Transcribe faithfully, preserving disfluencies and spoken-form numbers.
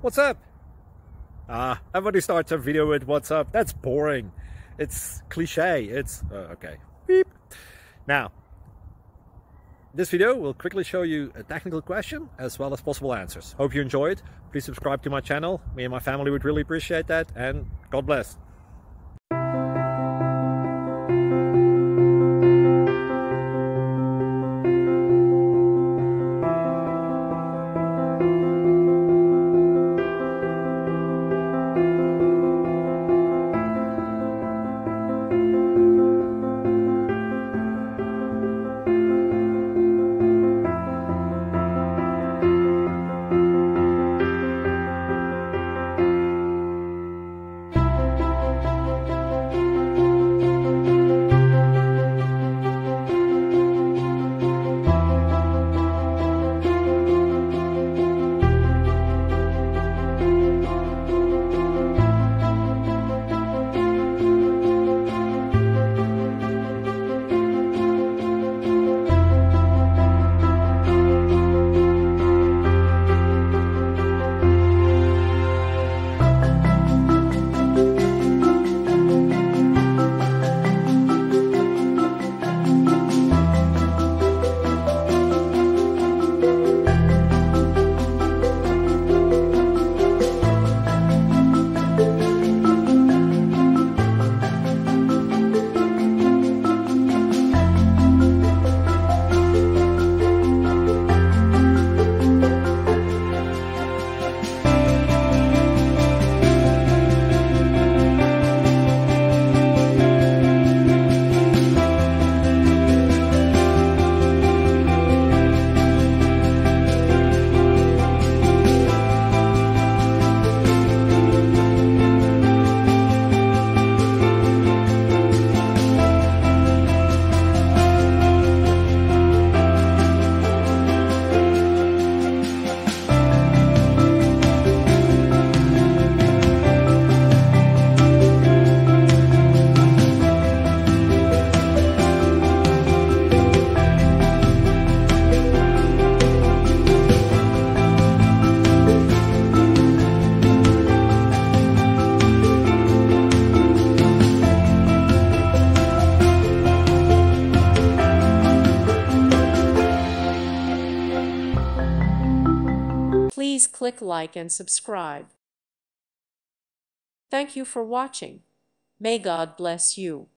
What's up? Ah, everybody starts a video with what's up. That's boring. It's cliche. It's uh, okay. Beep. Now, this video will quickly show you a technical question as well as possible answers. Hope you enjoy it. Please subscribe to my channel. Me and my family would really appreciate that, and God bless. Please click like and subscribe. Thank you for watching. May God bless you.